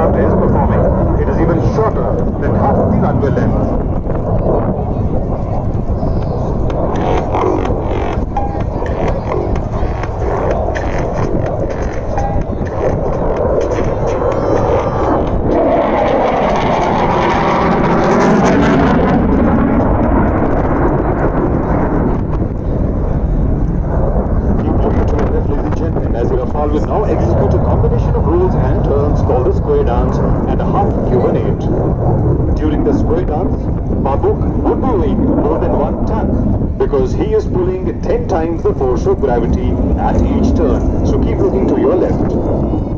aircraft is performing. It is even shorter than half the runway length. Will now execute a combination of rolls and turns called the square dance and a half Cuban 8. During the square dance, Babuk would be weighing more than 1 ton because he is pulling 10 times the force of gravity at each turn. So keep looking to your left.